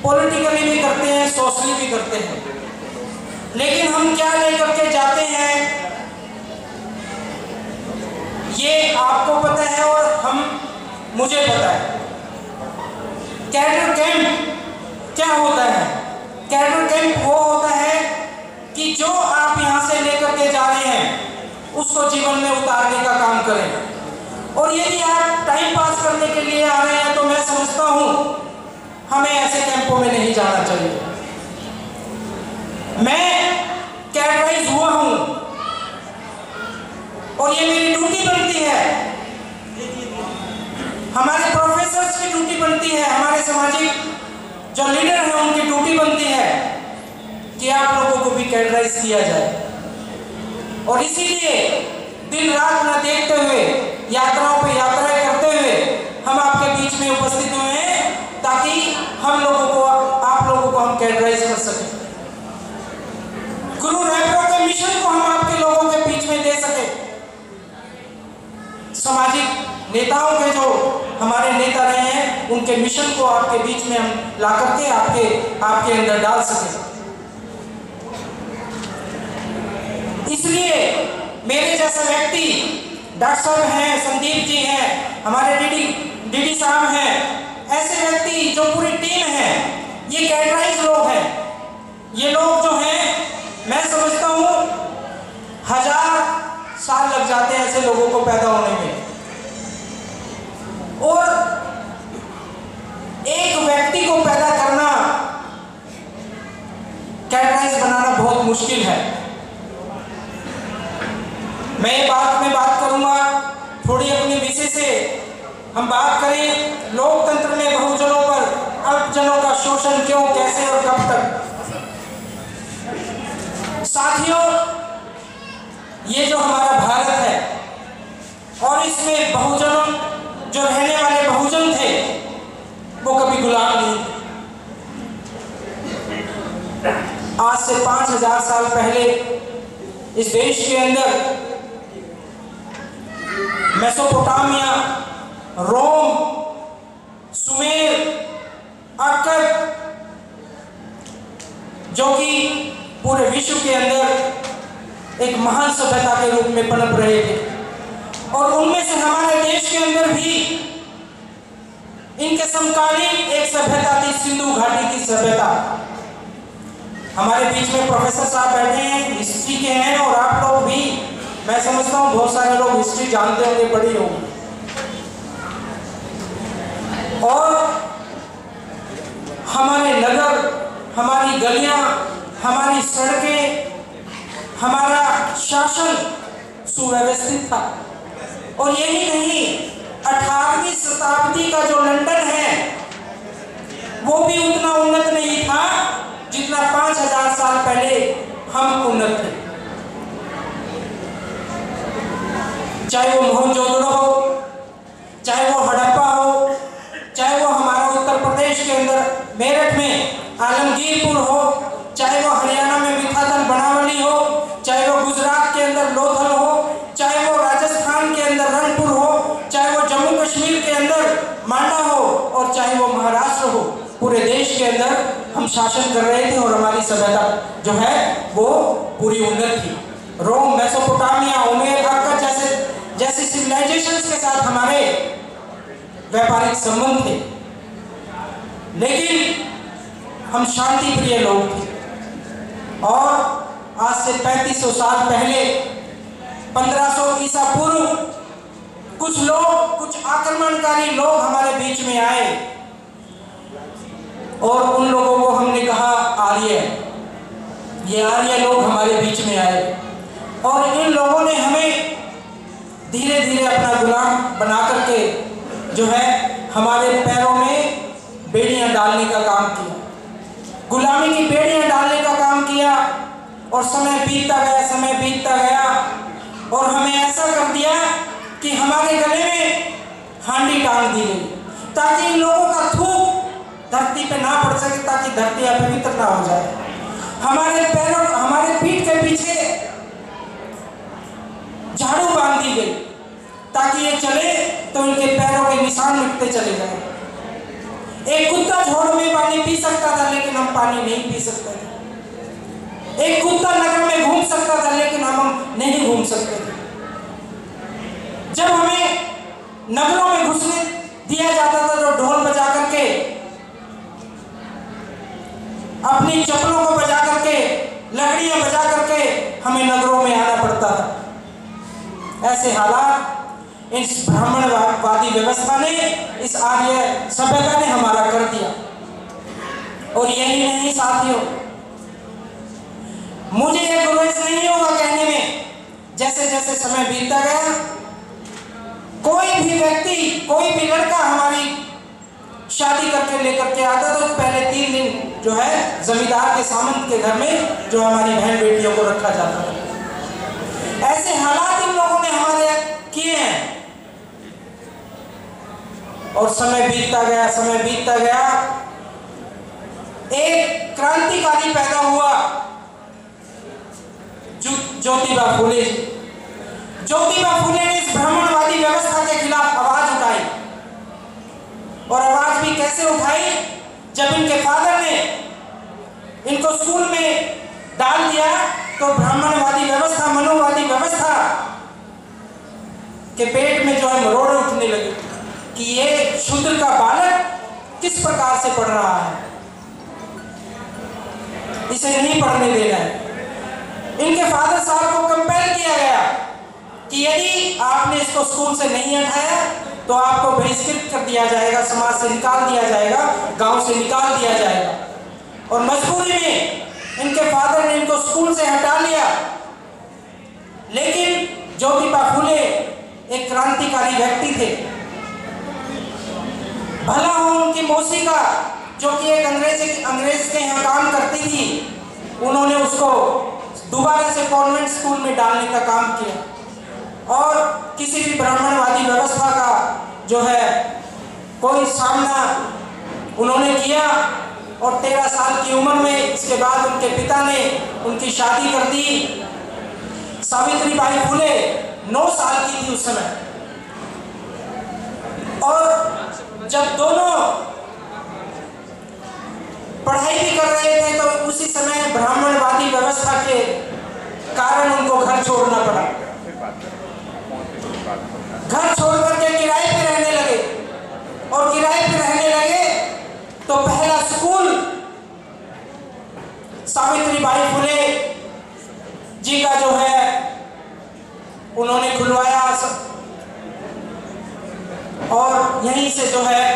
Politically भी करते हैं, सोशली भी करते हैं, लेकिन हम क्या लेकर के जाते हैं ये आपको पता है और मुझे पता है। कैडर कैंप क्या होता है? कैडर कैंप वो होता है कि जो आप यहाँ से लेकर के जा रहे हैं उसको जीवन में उतारने का काम करें। और यदि आप टाइम पास करने के लिए आ रहे हैं तो मैं समझता हूँ हमें ऐसे कैंपों में नहीं जाना चाहिए। मैं कैडराइज हुआ हूँ और ये मेरी ड्यूटी बनती है, हमारे प्रोफेसर्स की ड्यूटी बनती है, हमारे सामाजिक जो लीडर हैं उनकी ड्यूटी बनती है कि आप लोगों को भी कैडराइज किया जाए। और इसीलिए दिन रात न देखते हुए यात्राओं पे यात्राएं करते हुए हम आपके बीच में उपस्थित हुए हैं ताकि हम लोगों को, आप लोगों को हम कैडराइज कर सकें। गुरु रैपरो के मिशन को हम आपके लोगों के बीच में दे सके। सामाजिक नेताओं के जो हमारे नेता रहे हैं उनके मिशन को आपके बीच में हम ला करके आपके अंदर डाल सके। इसलिए मेरे जैसा व्यक्ति, डॉक्टर साहब हैं, संदीप जी हैं, हमारे डीडी साहब हैं, ऐसे व्यक्ति जो पूरी टीम है, ये कैडराइज लोग हैं। ये लोग जो हैं मैं समझता हूँ 1000 साल लग जाते हैं ऐसे लोगों को पैदा होने में, और एक व्यक्ति को पैदा करना, कैडराइज बनाना बहुत मुश्किल है। मैं ये बात करूंगा थोड़ी अपने विषय से। हम बात करें लोकतंत्र में बहुजनों पर अल्पजनों का शोषण क्यों, कैसे और कब तक। साथियों, ये जो हमारा भारत है और इसमें बहुजन जो रहने वाले बहुजन थे वो कभी गुलाम नहीं थे। आज से 5000 साल पहले इस देश के अंदर मेसोपोटामिया, रोम, सुमेर, अक्कद जो कि पूरे विश्व के अंदर एक महान सभ्यता के रूप में पनप रहे थे, और उनमें से हमारे देश के अंदर भी इनके समकालीन एक सभ्यता थी, सिंधु घाटी की सभ्यता। हमारे बीच में प्रोफेसर साहब बैठे हैं, हिस्ट्री के हैं, और आप लोग भी, मैं समझता हूँ बहुत सारे लोग हिस्ट्री जानते होंगे, पढ़ी होंगी। और हमारे नगर, हमारी गलियां, हमारी सड़कें, हमारा शासन सुव्यवस्थित था। और यही नहीं, 18वीं शताब्दी का जो लंदन है वो भी उतना उन्नत नहीं था जितना 5000 साल पहले हम उन्नत थे। चाहे वो मोहनजोदड़ो हो, चाहे वो हड़प्पा हो, चाहे वो हमारा उत्तर प्रदेश के अंदर मेरठ में आलमगीरपुर हो, चाहे वो हरियाणा में मिठातल बनावली हो, चाहे वो गुजरात के अंदर लोथल हो, चाहे वो राजस्थान के अंदर रंगपुर हो, चाहे वो जम्मू कश्मीर के अंदर मांडा हो, और चाहे वो महाराष्ट्र हो, पूरे देश के अंदर हम शासन कर रहे थे और हमारी सभ्यता जो है वो पूरी उन्नत थी। रोम, मेसोपोटामिया, उमेर, अक्कद जैसे सिविलाइजेशंस के साथ हमारे व्यापारिक संबंध थे, लेकिन हम शांति प्रिय लोग थे। और आज से 3500 साल पहले 1500 ईसा पूर्व कुछ लोग, कुछ आक्रमणकारी लोग हमारे बीच में आए, और उन लोगों को हमने कहा आर्य। ये आर्य लोग हमारे बीच में आए, और इन लोगों ने हमें धीरे धीरे अपना गुलाम बना करके जो है हमारे पैरों में बेड़ियां डालने का काम किया, गुलामी की बेड़ियां डालने का काम किया। और समय बीतता गया और हमें ऐसा कर दिया कि हमारे गले में हांडी टांग दी गई, ताकि इन लोगों का थूक धरती पे ना पड़ सके, ताकि धरती अपवित्र ना हो जाए। हमारे पीठ के पीछे झाड़ू बांध दी गई, ताकि ये चले तो इनके पैरों के निशान मिटते चले जाए। एक कुत्ता झोड़ में पानी पी सकता था, लेकिन हम पानी नहीं पी सकते थे। एक कुत्ता नगर में घूम सकता था, लेकिन हम नहीं घूम सकते थे। जब हमें नगरों में घुसने दिया जाता था तो ढोल बजा करके, अपनी चप्पलों को बजा करके, लकड़ियां बजा करके हमें नगरों में आना पड़ता था। ऐसे हालात इस ब्राह्मणवादी व्यवस्था ने, इस आर्य सभ्यता ने हमारा कर दिया। और यही नहीं साथियों, मुझे ये गुरेज नहीं होगा कहने में, जैसे जैसे समय बीतता गया, कोई भी व्यक्ति, कोई भी लड़का हमारी शादी करके लेकर के आता तो पहले 3 दिन जो है जमींदार के सामंत के घर में जो हमारी बहन बेटियों को रखा जाता था। ऐसे हालात इन लोगों ने हमारे किए हैं। और समय बीतता गया, समय बीतता गया, एक क्रांतिकारी पैदा हुआ, ज्योतिबा फुले। ज्योतिबा फुले ने इस ब्राह्मणवादी व्यवस्था के खिलाफ आवाज उठाई। और आवाज भी कैसे उठाई? जब इनके फादर ने इनको स्कूल में डाल दिया तो ब्राह्मणवादी व्यवस्था, मनोवादी व्यवस्था के पेट में जो है मरोड़े उठने लगे कि ये शूद्र का बालक किस प्रकार से पढ़ रहा है, इसे नहीं पढ़ने देना है। इनके फादर साहब को कंपेल किया गया कि यदि आपने इसको स्कूल से नहीं हटाया तो आपको बहिष्कृत कर दिया जाएगा, समाज से निकाल दिया जाएगा, गांव से निकाल दिया जाएगा। और मजबूरी में इनके फादर ने इनको स्कूल से हटा लिया। लेकिन ज्योतिबा फुले एक क्रांतिकारी व्यक्ति थे। भला हो उनकी मौसी का, जो कि एक अंग्रेज के यहाँ काम करती थी, उन्होंने उसको दोबारा से कॉन्वेंट स्कूल में डालने का काम किया। और किसी भी ब्राह्मणवादी व्यवस्था का जो है कोई सामना उन्होंने किया। और 13 साल की उम्र में इसके बाद उनके पिता ने उनकी शादी कर दी। सावित्रीबाई फुले 9 साल की थी उस समय। और जब दोनों पढ़ाई भी कर रहे थे तो उसी समय ब्राह्मणवादी व्यवस्था के कारण उनको घर छोड़ना पड़ा। घर छोड़ करके किराए पे रहने लगे। और किराए पे रहने लगे तो पहला स्कूल सावित्रीबाई फुले जी का जो है उन्होंने खुलवाया। और यहीं से जो है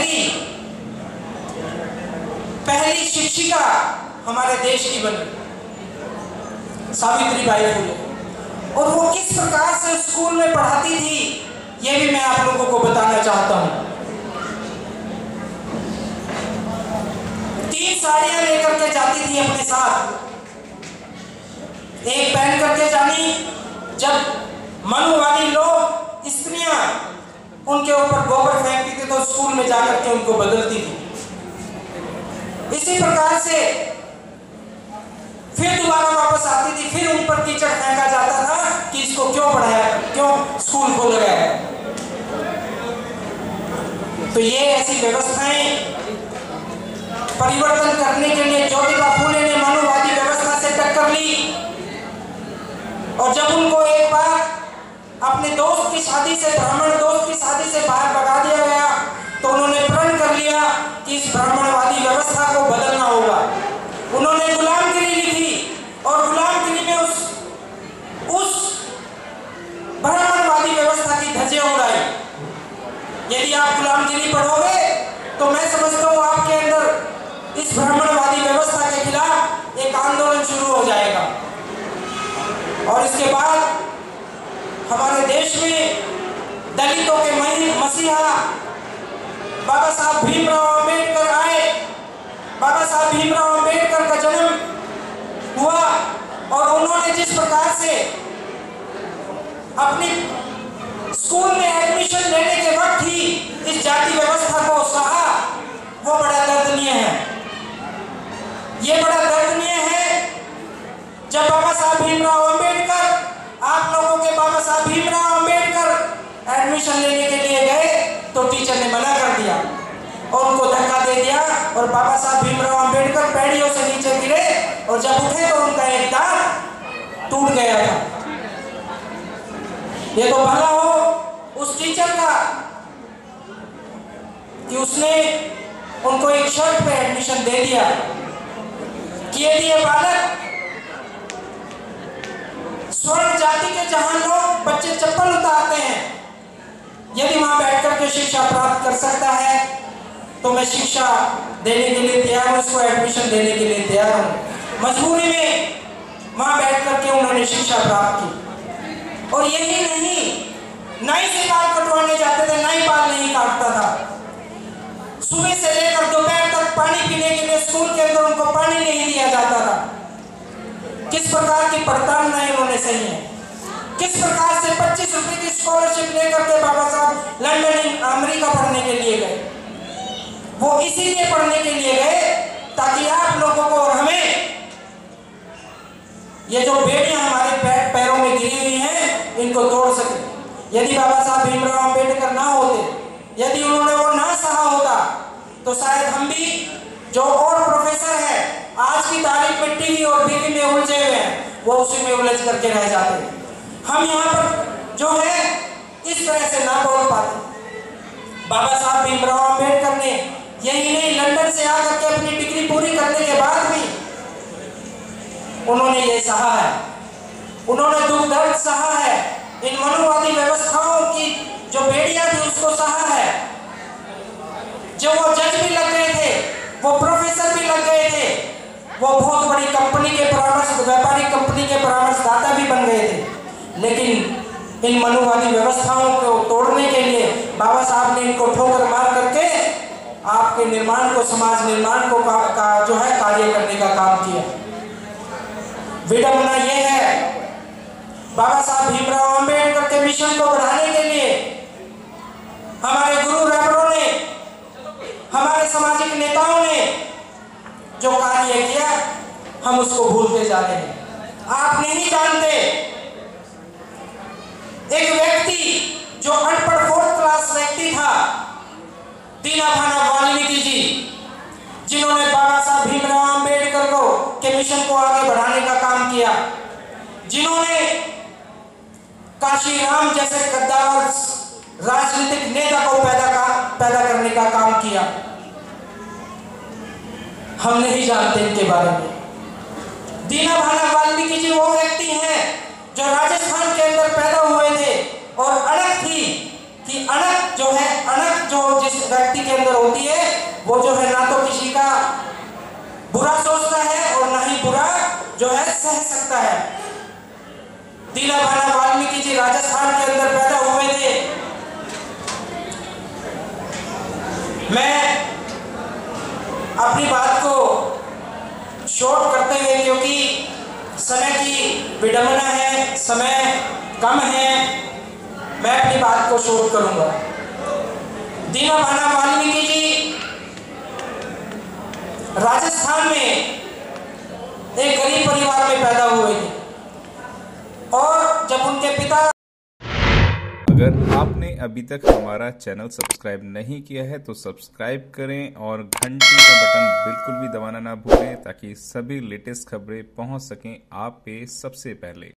पहली शिक्षिका हमारे देश की बनी सावित्रीबाई फुले। और वो किस प्रकार से स्कूल में पढ़ाती थी ये भी मैं आप लोगों को बताना चाहता हूं। 3 साड़ियां लेकर के जाती थी अपने साथ, एक पहन करके जानी। जब मनुवादी लोग, स्त्रियां उनके ऊपर गोबर फेंकती थी तो स्कूल में जाकर के उनको बदलती थी। इसी प्रकार से फिर दोबारा वापस आती थी, फिर उन पर कीचड़ फेंका जाता था कि इसको क्यों पढ़ाया, क्यों स्कूल खोल गया है। तो ये ऐसी व्यवस्थाएं परिवर्तन करने के लिए ज्योतिबा फुले ने मनुवादी व्यवस्था से टक्कर ली। और जब उनको एक बार अपने दोस्त की शादी से, ब्राह्मण दोस्त की शादी से बाहर भगा दिया गया तो उन्होंने प्रण कर लिया कि इस ब्राह्मणवादी व्यवस्था को बदलना होगा। उन्होंने गुलामगिरी लिखी और गुलामगिरी में उस ब्राह्मणवादी व्यवस्था की धज्जियां उड़ाई। यदि आप गुलामगिरी पढ़ोगे तो मैं समझता हूं आपके अंदर इस ब्राह्मणवादी व्यवस्था के खिलाफ एक आंदोलन शुरू हो जाएगा। और इसके बाद हमारे देश में दलितों के मसीहा बाबा साहब भीमराव अंबेडकर आए। बाबा साहब भीमराव अंबेडकर का जन्म हुआ और उन्होंने जिस प्रकार से अपनी स्कूल में एडमिशन लेने के वक्त ही इस जाति व्यवस्था को सहा, वो बड़ा दर्दनीय है। ये बड़ा दर्दनीय है। जब बाबा साहब भीमराव अंबेडकर, आप लोगों के बाबा साहब भीमराव अंबेडकर एडमिशन लेने के लिए गए तो टीचर ने मना कर दिया और उनको धक्का और बाबा साहब भीमराव अंबेडकर पैड़ियों से नीचे गिरे और जब उठे तो उनका एक दांत टूट गया था। ये तो भला हो उस टीचर का कि उसने उनको एक शर्त पे एडमिशन दे दिया कि यदि ये बालक स्वर्ण जाति के जहां लोग बच्चे चप्पल उतारते हैं, यदि वहां बैठकर के शिक्षा प्राप्त कर सकता है तो मैं शिक्षा देने के लिए तैयार हूं, उसको एडमिशन देने के लिए तैयार हूं। मजबूरी में वहां बैठ करके उन्होंने शिक्षा प्राप्त की। और यही नहीं, नाई से बाल कटवाने जाते थे, नाई बाल नहीं काटता था। सुबह से लेकर दोपहर तक पानी पीने के लिए स्कूल के अंदर उनको पानी नहीं दिया जाता था। किस प्रकार की प्रताड़ना इन्होंने सही है, किस प्रकार से 25 रुपए की स्कॉलरशिप लेकर के बाबा साहब लंदन अमेरिका पढ़ने के लिए गए। वो इसीलिए पढ़ने के लिए गए ताकि आप लोगों को और हमें ये जो बेड़ियां हमारे पैरों में गिरी हुई हैं इनको तोड़ सके। यदि बाबा साहब भीमराव अंबेडकर ना होते, यदि उन्होंने वो ना सहा होता तो शायद हम भी जो और प्रोफेसर है आज की तारीख में टीवी और बीवी में उलझे हुए हैं वो उसी में उलझ करके रह जाते। हम यहाँ पर जो है इस तरह से ना बोल पाते। बाबा साहब भीमराव अंबेडकर ने यही नहीं, लंदन से आकर के अपनी डिग्री पूरी करने के बाद भी उन्होंने ये सहा है, उन्होंने दुख दर्द सहा है, इन मनुवादी व्यवस्थाओं की जो बेड़ियां थी उसको सहा है। जो वो जज भी लग गए थे, वो प्रोफेसर भी लग गए थे, वो बहुत बड़ी कंपनी के व्यापारिक कंपनी के परामर्शदाता भी बन गए थे, लेकिन इन मनुवादी व्यवस्थाओं को तोड़ने के लिए बाबा साहब ने इनको ठोकर मार करके आपके निर्माण को, समाज निर्माण को का जो है कार्य करने का काम किया। विडंबना यह है, बाबा साहब भीमराव अंबेडकर के मिशन को बढ़ाने के लिए हमारे गुरु रहबरों ने, हमारे सामाजिक नेताओं ने जो कार्य किया हम उसको भूलते जा रहे हैं। आप नहीं जानते, एक व्यक्ति जो अनपढ़ 4th क्लास व्यक्ति था, दीना भाना वाल्मीकि जी, जिन्होंने बाबा साहब भीमराव अंबेडकर को के मिशन को आगे बढ़ाने का काम किया, जिन्होंने काशीराम जैसे गद्दार राजनीतिक नेता को पैदा करने का काम किया, हम नहीं जानते इनके बारे में। दीना भाना वाल्मीकि जी वो व्यक्ति हैं जो राजस्थान के अंदर पैदा हुए थे और अड़क थी कि अड़क जो है, अड़क जो जिस व्यक्ति के अंदर होती है वो जो है ना तो किसी का बुरा सोचता है और ना ही बुरा जो है सह सकता है। दीना भाना वाल्मीकि जी राजस्थान के अंदर पैदा हुए थे। मैं अपनी बात को शॉर्ट करते हुए, क्योंकि समय की विडंबना है, समय कम है, मैं अपनी बात को शॉर्ट करूंगा। दीना भाना वाल्मीकि जी राजस्थान में एक गरीब परिवार में पैदा हुए थे और जब उनके पिता। अगर आपने अभी तक हमारा चैनल सब्सक्राइब नहीं किया है तो सब्सक्राइब करें और घंटी का बटन बिल्कुल भी दबाना ना भूलें ताकि सभी लेटेस्ट खबरें पहुंच सकें आप पे सबसे पहले।